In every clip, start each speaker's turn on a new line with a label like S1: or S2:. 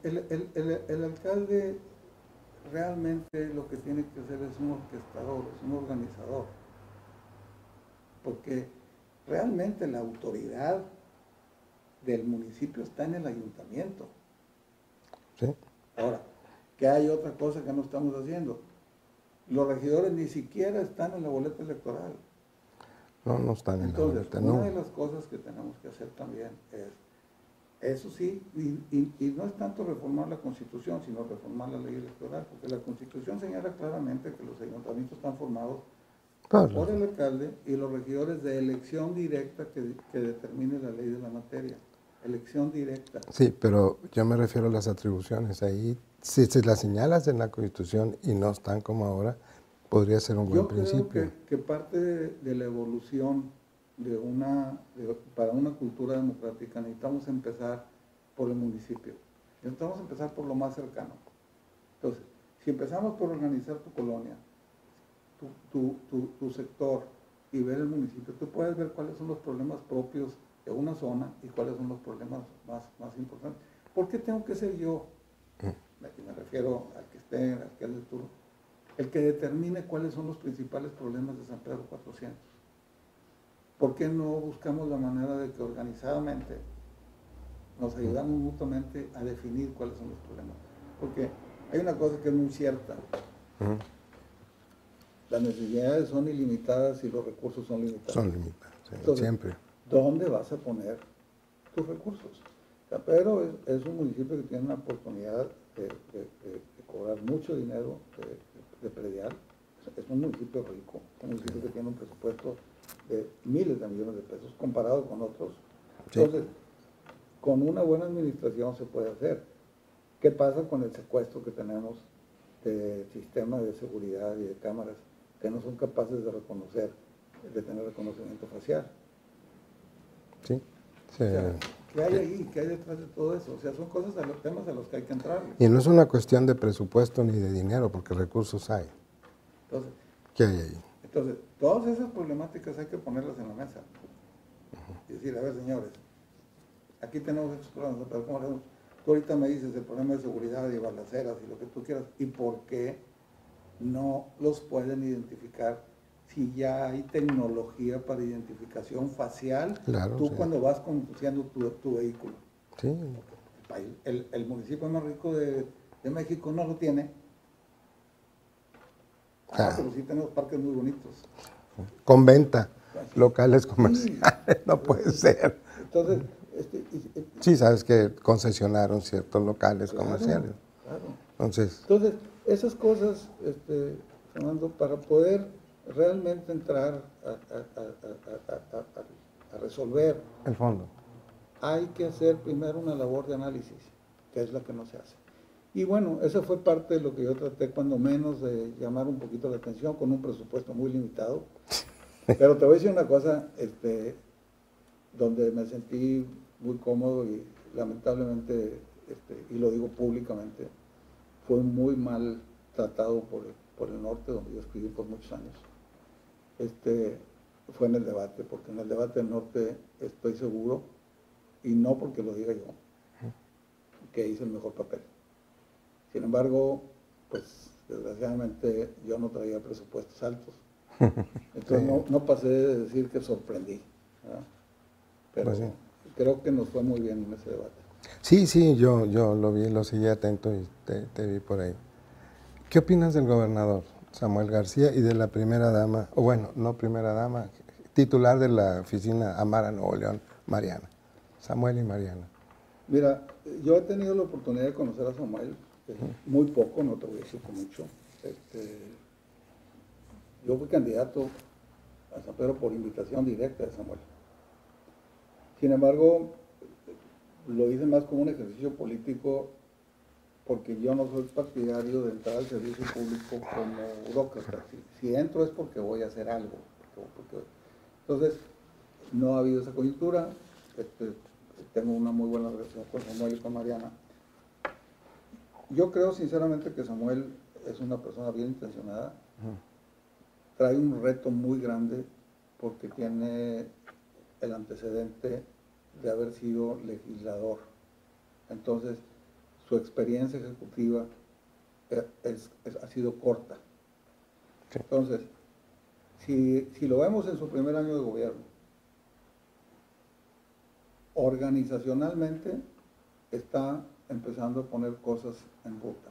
S1: el alcalde realmente lo que tiene que hacer es un orquestador, es un organizador, porque realmente la autoridad del municipio está en el ayuntamiento.
S2: Sí.
S1: Ahora, ¿qué hay otra cosa que no estamos haciendo? Los regidores ni siquiera están en la boleta electoral.
S2: No, no están en la
S1: Entonces,
S2: boleta,
S1: una
S2: no.
S1: de las cosas que tenemos que hacer también es, eso sí, y no es tanto reformar la Constitución, sino reformar la ley electoral, porque la Constitución señala claramente que los ayuntamientos están formados por el alcalde y los regidores de elección directa que determine la ley de la materia. Elección directa.
S2: Sí, pero yo me refiero a las atribuciones. Ahí, si se las señalas en la Constitución y no están como ahora, podría ser un buen principio.
S1: Yo creo que parte de la evolución para una cultura democrática necesitamos empezar por el municipio. Necesitamos empezar por lo más cercano. Entonces, si empezamos por organizar tu colonia, tu sector y ver el municipio, tú puedes ver cuáles son los problemas propios de una zona y cuáles son los problemas más importantes. ¿Por qué tengo que ser yo? Aquí me refiero al que esté, al que es del turno, el que determine cuáles son los principales problemas de San Pedro 400. ¿Por qué no buscamos la manera de que organizadamente nos ayudamos mutuamente a definir cuáles son los problemas? Porque hay una cosa que es muy cierta. Las necesidades son ilimitadas y los recursos son limitados.
S2: Son limitados, sí.
S1: Entonces,
S2: Siempre.
S1: ¿dónde vas a poner tus recursos? San Pedro es un municipio que tiene una oportunidad de cobrar mucho dinero de predial. Es un municipio rico, un municipio que tiene un presupuesto de miles de millones de pesos comparado con otros.
S2: Sí.
S1: Entonces, con una buena administración se puede hacer. ¿Qué pasa con el secuestro que tenemos de sistemas de seguridad y de cámaras que no son capaces de reconocer, de tener reconocimiento facial?
S2: Sí.
S1: O sea, ¿qué hay ahí? ¿Qué hay detrás de todo eso? O sea, son cosas, temas a los que hay que entrar.
S2: Y no es una cuestión de presupuesto ni de dinero, porque recursos hay.
S1: Entonces,
S2: ¿Qué hay ahí?
S1: Entonces, todas esas problemáticas hay que ponerlas en la mesa. Y decir, a ver, señores, aquí tenemos estos problemas, pero ¿cómo hacemos? Tú ahorita me dices el problema de seguridad y balaceras y lo que tú quieras, ¿y por qué no los pueden identificar si ya hay tecnología para identificación facial?
S2: Claro,
S1: Tú
S2: sí.
S1: cuando vas conduciendo tu vehículo.
S2: Sí.
S1: El municipio más rico de México no lo tiene. Pero sí tenemos parques muy bonitos.
S2: Con venta,
S1: Así.
S2: locales comerciales, no puede ser.
S1: Entonces,
S2: sí, sabes que concesionaron ciertos locales comerciales.
S1: Claro.
S2: Entonces,
S1: esas cosas, Fernando, para poder realmente entrar a resolver,
S2: el fondo.
S1: hay que hacer primero una labor de análisis, que es la que no se hace. Y bueno, esa fue parte de lo que yo traté, cuando menos, de llamar un poquito la atención, con un presupuesto muy limitado. Pero te voy a decir una cosa, donde me sentí muy cómodo y lamentablemente, y lo digo públicamente, fue muy mal tratado por el norte, donde yo escribí por muchos años. Fue en el debate, porque en el debate del norte estoy seguro, y no porque lo diga yo, que hice el mejor papel. Sin embargo, pues desgraciadamente yo no traía presupuestos altos. Entonces sí. no pasé de decir que sorprendí, ¿verdad? Pero pues sí, creo que nos fue muy bien en ese debate.
S2: Sí, yo lo vi, lo seguí atento y te vi por ahí. ¿Qué opinas del gobernador Samuel García y de la primera dama, o bueno, no primera dama, titular de la oficina Amara Nuevo León, Mariana? Samuel y Mariana.
S1: Mira, yo he tenido la oportunidad de conocer a Samuel, muy poco, no te voy a decir que mucho. Yo fui candidato a San Pedro por invitación directa de Samuel. Sin embargo, lo hice más como un ejercicio político, porque yo no soy partidario de entrar al servicio público como burócrata. Si entro es porque voy a hacer algo. Entonces, no ha habido esa coyuntura. Tengo una muy buena relación con Samuel y con Mariana. Yo creo sinceramente que Samuel es una persona bien intencionada. Trae un reto muy grande porque tiene el antecedente de haber sido legislador. Entonces, su experiencia ejecutiva ha sido corta.
S2: Sí.
S1: Entonces, si lo vemos en su primer año de gobierno, organizacionalmente está empezando a poner cosas en ruta.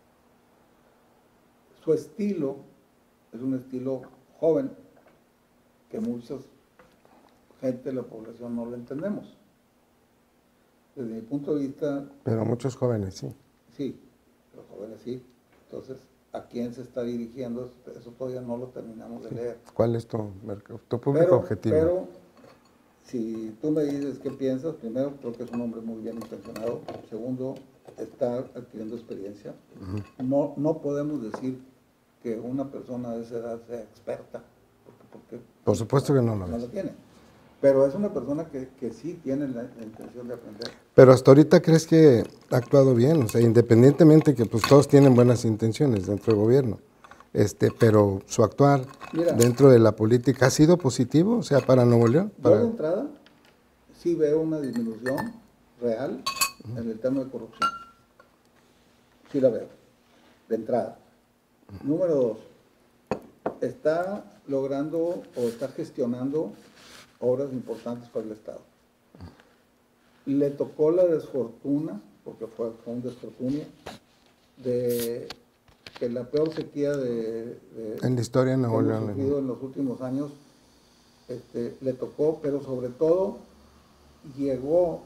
S1: Su estilo es un estilo joven que mucha gente de la población no lo entendemos. Desde mi punto de vista...
S2: Pero muchos jóvenes, sí.
S1: Sí, los jóvenes sí. Entonces, ¿a quién se está dirigiendo? Eso todavía no lo terminamos de leer.
S2: ¿Cuál es tu público objetivo?
S1: Pero, si tú me dices qué piensas, primero, creo que es un hombre muy bien intencionado. Segundo, está adquiriendo experiencia. No podemos decir que una persona de esa edad sea experta, porque
S2: por supuesto que no lo
S1: no
S2: es.
S1: lo tiene. Pero es una persona que sí tiene la intención de aprender.
S2: Pero hasta ahorita crees que ha actuado bien, o sea, independientemente que pues todos tienen buenas intenciones dentro del gobierno, pero su actuar dentro de la política ha sido positivo, o sea, para Nuevo León.
S1: Yo de entrada sí veo una disminución real en el tema de corrupción. Sí la veo, de entrada. Número 2, está logrando o está gestionando obras importantes para el Estado. Le tocó la desfortuna, porque fue un desfortunio, de que la peor sequía
S2: en la historia de Nuevo León
S1: sufrido en los últimos años le tocó, pero sobre todo llegó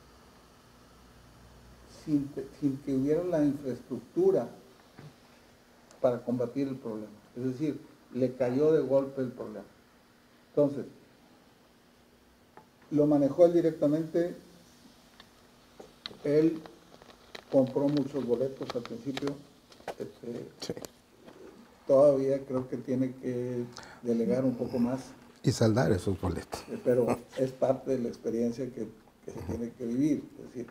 S1: sin que hubiera la infraestructura para combatir el problema. Es decir, le cayó de golpe el problema. Entonces, lo manejó él directamente. Él compró muchos boletos al principio.
S2: Sí.
S1: Todavía creo que tiene que delegar un poco más.
S2: Y saldar esos boletos.
S1: Pero es parte de la experiencia que se tiene que vivir. Es decir,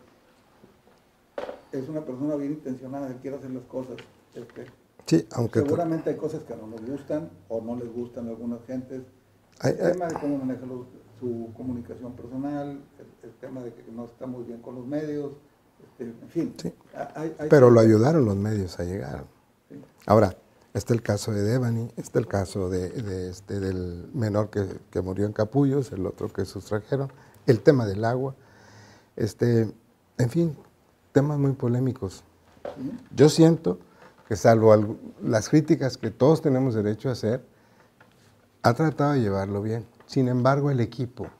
S1: es una persona bien intencionada, que quiere hacer las cosas.
S2: Sí, aunque
S1: seguramente hay cosas que no nos gustan o no les gustan a algunas gentes. El tema de cómo maneja su comunicación personal, el tema de que no está muy bien con los medios, en fin.
S2: Sí. Pero
S1: hay
S2: lo ayudaron los medios a llegar.
S1: Sí.
S2: Ahora, está el caso de Devani, está el caso del menor que murió en Capullos, el otro que sustrajeron, el tema del agua, en fin, temas muy polémicos.
S1: ¿Sí?
S2: Yo siento que salvo las críticas que todos tenemos derecho a hacer, ha tratado de llevarlo bien. Sin embargo, el equipo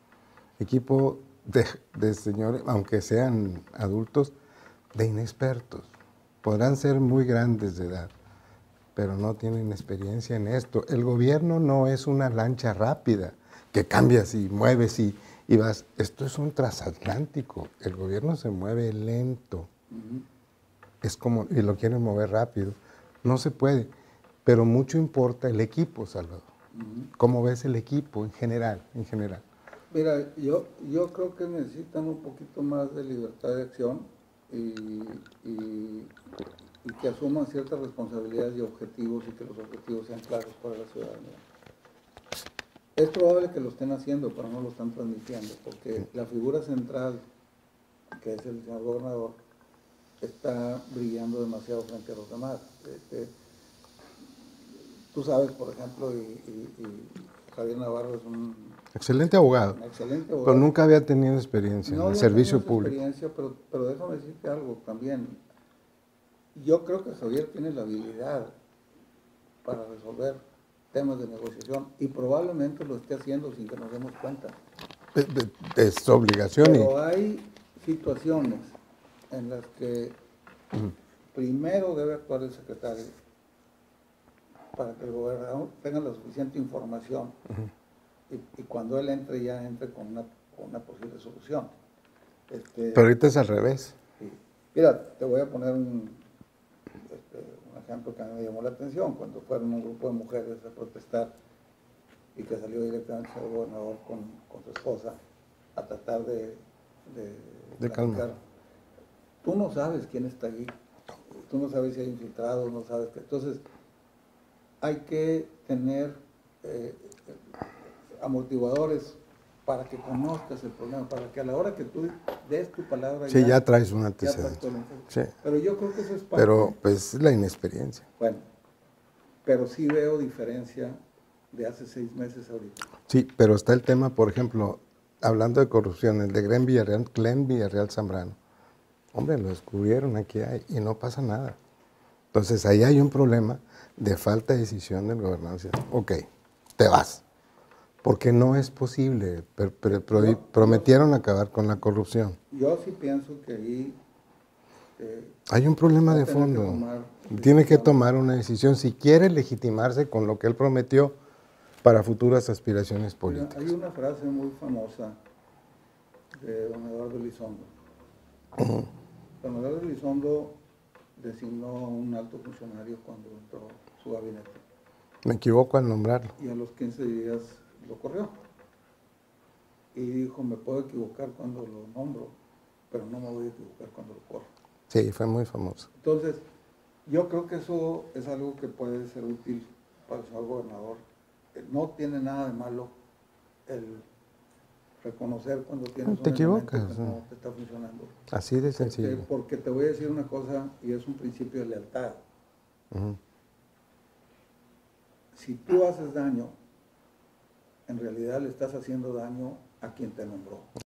S2: de señores, aunque sean adultos, de inexpertos, podrán ser muy grandes de edad, pero no tienen experiencia en esto. El gobierno no es una lancha rápida que cambias y mueves y vas. Esto es un transatlántico. El gobierno se mueve lento. Es como, y lo quieren mover rápido. No se puede. Pero mucho importa el equipo, Salvador. ¿Cómo ves el equipo en general?
S1: Mira, yo creo que necesitan un poquito más de libertad de acción y que asuman ciertas responsabilidades y objetivos y que los objetivos sean claros para la ciudadanía. Es probable que lo estén haciendo, pero no lo están transmitiendo, porque la figura central, que es el señor gobernador, está brillando demasiado frente a los demás. Tú sabes, por ejemplo, y Javier Navarro es un
S2: excelente abogado, pero nunca había tenido experiencia en el servicio público.
S1: Pero déjame decirte algo también. Yo creo que Javier tiene la habilidad para resolver temas de negociación y probablemente lo esté haciendo sin que nos demos cuenta.
S2: Es su obligación.
S1: Pero hay situaciones en las que primero debe actuar el secretario para que el gobernador tenga la suficiente información y cuando él entre ya entre con una posible solución.
S2: Pero ahorita es al revés.
S1: Sí. Mira, te voy a poner un ejemplo que a mí me llamó la atención, cuando fueron un grupo de mujeres a protestar y que salió directamente el gobernador con su esposa a tratar de
S2: calmar.
S1: Tú no sabes quién está allí, tú no sabes si hay infiltrados, no sabes qué. Entonces, hay que tener amortiguadores para que conozcas el problema, para que a la hora que tú des tu palabra
S2: Sí, ya traes un
S1: ya
S2: antecedente.
S1: traes todo.
S2: Sí.
S1: Pero yo creo que eso es parte.
S2: Pero pues la inexperiencia.
S1: Bueno, pero sí veo diferencia de hace 6 meses ahorita.
S2: Sí, pero está el tema, por ejemplo, hablando de corrupción, el de Glenn Villarreal Zambrano. Hombre, lo descubrieron, aquí hay, y no pasa nada. Entonces ahí hay un problema de falta de decisión del gobernador. Ok, te vas. Porque no es posible. Prometieron acabar con la corrupción.
S1: Yo sí pienso que ahí
S2: hay un problema
S1: va a
S2: de
S1: tener que
S2: fondo.
S1: tomar
S2: Tiene que
S1: decisiones.
S2: tomar una decisión si quiere legitimarse con lo que él prometió para futuras aspiraciones
S1: Mira,
S2: políticas.
S1: hay una frase muy famosa de don Eduardo Elizondo. Don Eduardo Elizondo designó a un alto funcionario cuando entró su gabinete.
S2: Me equivoco al nombrarlo.
S1: Y a los 15 días lo corrió. Y dijo, me puedo equivocar cuando lo nombro, pero no me voy a equivocar cuando lo corro.
S2: Sí, fue muy famoso.
S1: Entonces, yo creo que eso es algo que puede ser útil para el señor gobernador. No tiene nada de malo el reconocer cuando tienes
S2: te
S1: un elemento
S2: equivocas,
S1: que no te está funcionando.
S2: Así de sencillo.
S1: Porque te voy a decir una cosa, y es un principio de lealtad. Si tú haces daño, en realidad le estás haciendo daño a quien te nombró.